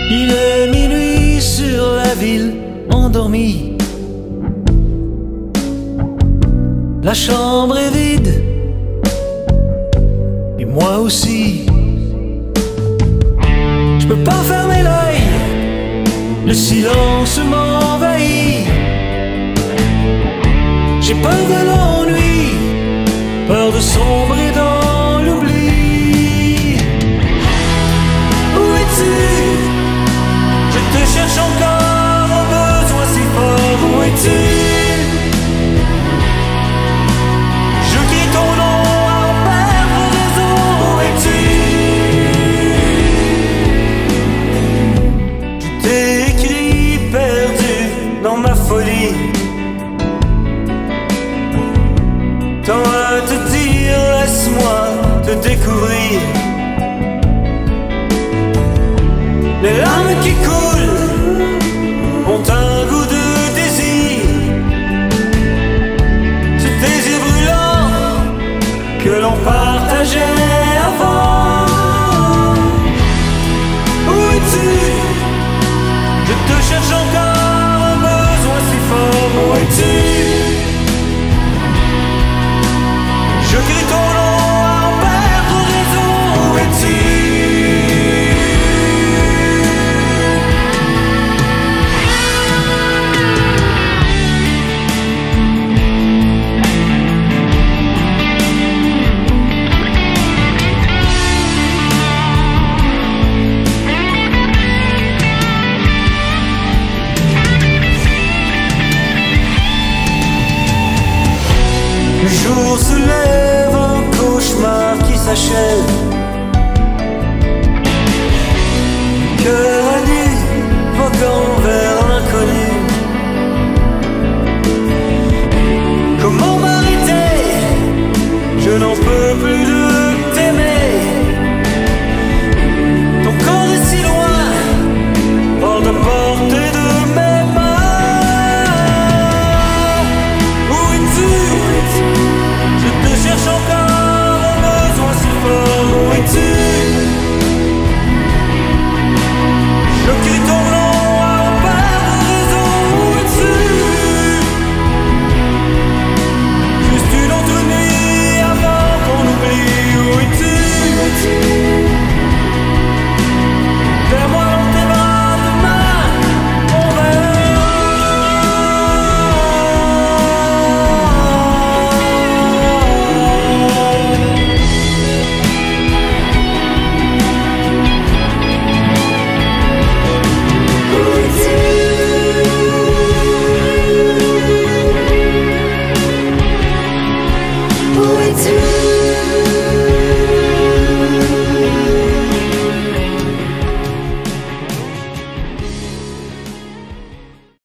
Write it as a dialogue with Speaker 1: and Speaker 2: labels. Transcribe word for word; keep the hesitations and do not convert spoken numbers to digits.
Speaker 1: Il est minuit sur la ville endormie. La chambre est vide, et moi aussi. Je peux pas fermer l'œil, le silence m'envahit. J'ai peur de l'ennui, peur de sombrer dans l'oubli. Où es-tu? Je te cherche encore, un besoin si fort. Où es-tu? Je crie ton nom à en perdre raison. Où es-tu? Je t'ai écrit perdu dans ma folie. Tant à te dire, laisse-moi te découvrir. Les larmes qui coulent ont un goût de désir. Ce désir brûlant que l'on partageait avant. Où es-tu? Je te cherche encore, un besoin si fort. Où es-tu? Je crie ton nom à en perdre raison. Où es-tu? Le jour se lève, un cauchemar qui s'achève.